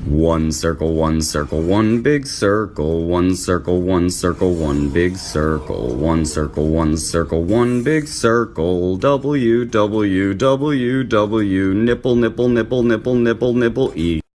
One circle, one circle, one big circle, one circle, one circle, one big circle, one circle, one circle, one big circle, W, W, W, W, nipple, nipple, nipple, nipple, nipple, nipple, E.